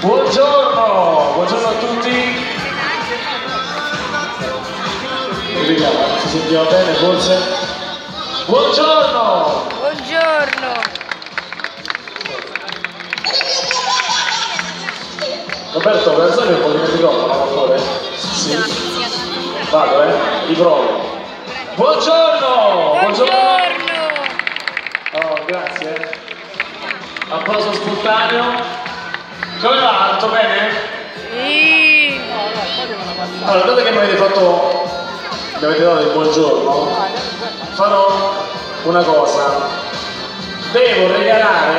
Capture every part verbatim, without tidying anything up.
Buongiorno, buongiorno a tutti. Vediamo, si sentiva bene forse? Buongiorno! Buongiorno! Roberto, per alzare un po' di microfono, per favore? Sì. Vado, eh? Ti provo. Buongiorno! Buongiorno! Oh, grazie. Applauso spontaneo. Come va? Tutto bene? Sì! Allora, dato che mi avete fatto, mi avete dato il buongiorno, farò una cosa. Devo regalare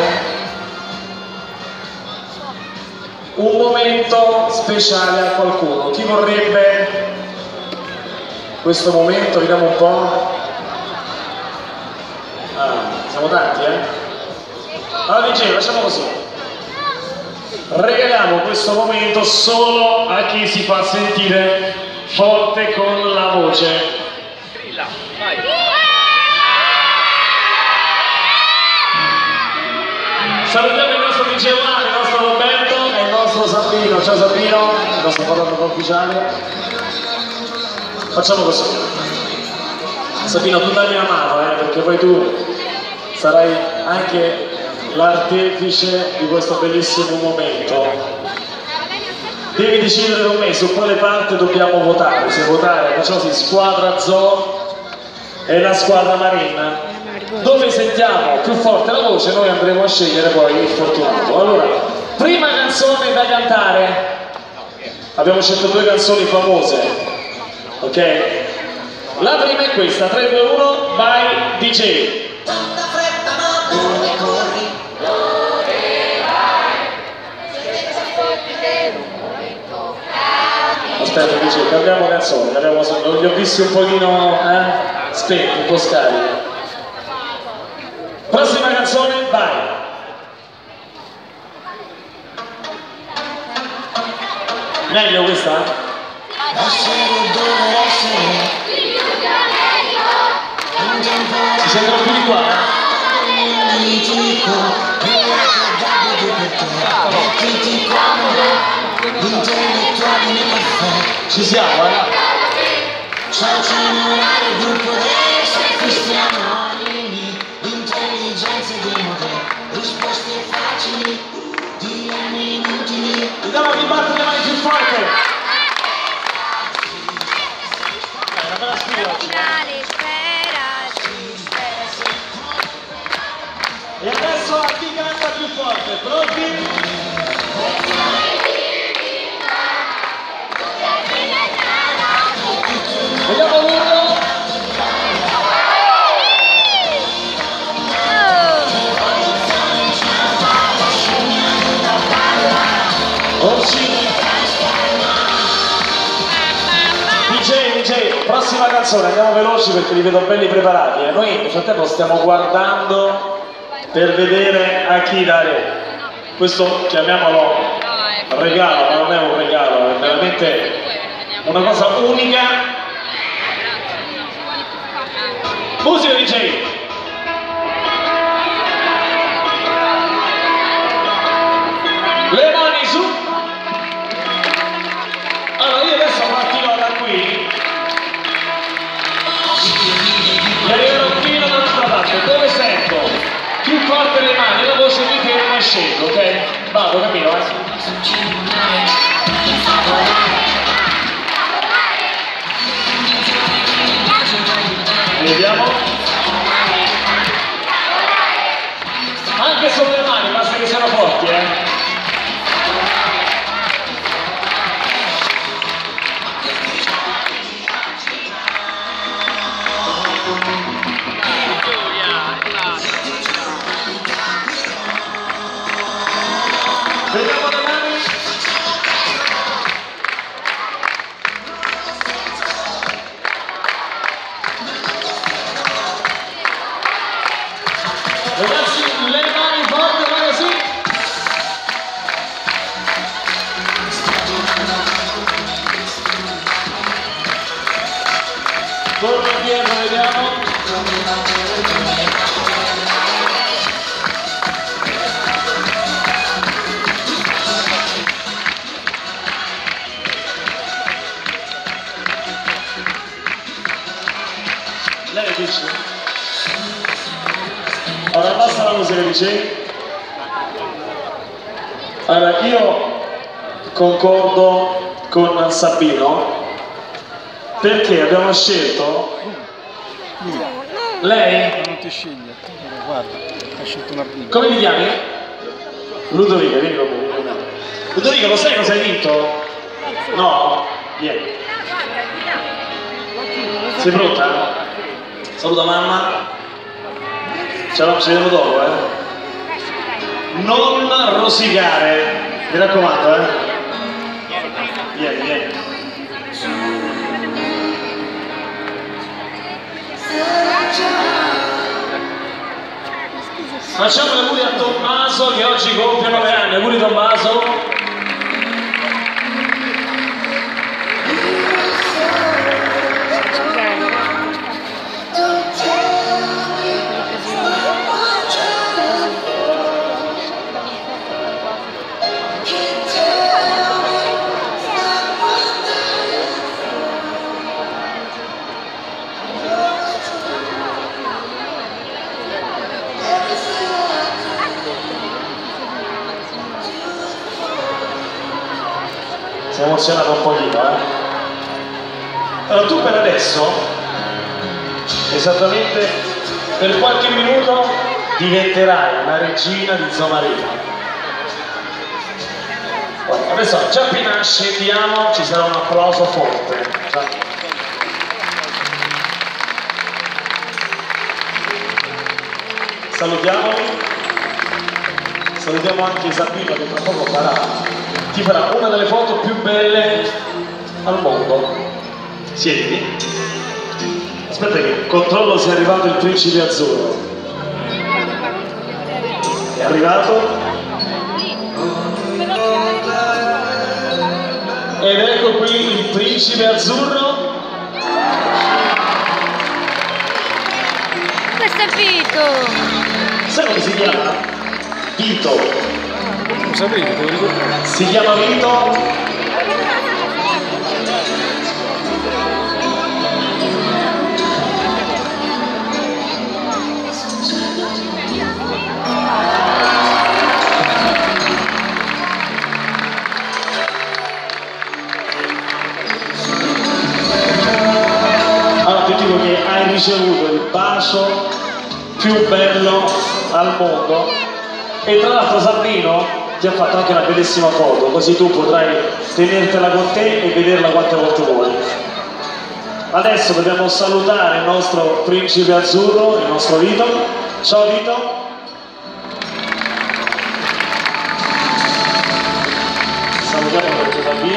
un momento speciale a qualcuno. Chi vorrebbe questo momento? Vediamo un po'. Ah, siamo tanti, eh? Allora dicevo, facciamo così. Regaliamo questo momento solo a chi si fa sentire forte con la voce. Salutiamo il nostro D J One, il nostro Roberto e il nostro Sabino. Ciao Sabino, il nostro fotografo ufficiale. Facciamo così. Sabino, tu dammi una mano, eh, perché poi tu sarai anche l'artefice di questo bellissimo momento. Devi decidere con me su quale parte dobbiamo votare. Se votare, facciamo così, squadra Zoo e la squadra Marina. Dove sentiamo più forte la voce noi andremo a scegliere poi il fortunato. Allora, prima canzone da cantare. Abbiamo scelto due canzoni famose, ok? La prima è questa, tre, due, uno, vai D J. Aspetta, dice, cambiamo canzone, cambiamo, li ho visti un pochino eh, spenti, un po' scarichi. Prossima canzone, vai! Meglio questa? Si sentono più di qua? Ci siamo, eh? Ciao generale, gruppo destra, cristiano animi, intelligenze demode, risposte facili, D M inutili. Vediamo chi batte le mani più forte! Dai, una bella sfida oggi. Finale, spera, sì, spera, sì. E adesso a chi canta più forte, pronti? Vediamo l'urlo! D J, D J, prossima canzone, andiamo veloci perché li vedo belli preparati. E noi nel frattempo stiamo guardando per vedere a chi dare questo, chiamiamolo regalo, ma non è un regalo, è veramente una cosa unica. Musica D J! Le mani su! Allora io adesso partirò da qui. Mi arriverò fino dall'altra parte, dove sento più forte le mani, la voce mi fermo e scendo, ok? Vado, capito, eh? Vediamo. Anche sulle mani, basta che siano forti, eh. Vediamo le mani. Ragazzi, le mani forte, vai così. Torno indietro, vediamo. cose che dicevi? Allora, io concordo con Sabino perché abbiamo scelto lei. Non ti sceglie, guarda, ha scelto Nardini. Come ti chiami? Ludovica, vieni con me. Ludovica, lo sai cosa hai vinto? No? Vieni. Sei pronta? Saluta mamma. Ciao, ci vediamo dopo, eh? Non rosicare, mi raccomando, eh? Vieni, vieni. Facciamo gli auguri a Tommaso che oggi compie nove anni. Auguri Tommaso. Si è emozionato un pochino, eh? Allora tu per adesso, esattamente per qualche minuto, diventerai la regina di Zomarina. Poi, adesso già appena scendiamo ci sarà un applauso forte. Già. Salutiamoli. Salutiamo anche Sabino che tra poco farà. Ti farà una delle foto più belle al mondo. Siediti. Aspetta che controllo se è arrivato il principe azzurro. È arrivato. Ed ecco qui il principe azzurro. Questo è Vito. Sai come si chiama? Vito. Lo sapevi, te lo ricordo? Si chiama Vito. Allora ti dico che hai ricevuto il bacio più bello al mondo e tra l'altro Sabino ti ha fatto anche una bellissima foto, così tu potrai tenertela con te e vederla quante volte vuoi. Adesso dobbiamo salutare il nostro principe azzurro, il nostro Vito. Ciao Vito. Salutiamo perché va via.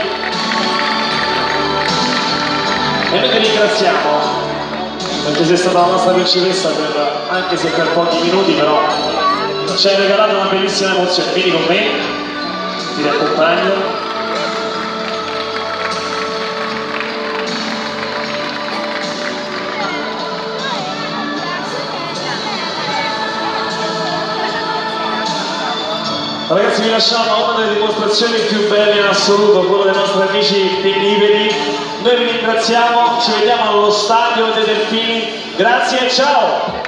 E noi ti ringraziamo perché sei stata la nostra principessa per, anche se per pochi minuti, però ci hai regalato una bellissima emozione. Vieni con me, ti riaccompagno. Ragazzi, vi lasciamo a una delle dimostrazioni più belle in assoluto, quello dei nostri amici pinnipedi. Noi vi ringraziamo, ci vediamo allo stadio dei Delfini. Grazie e ciao!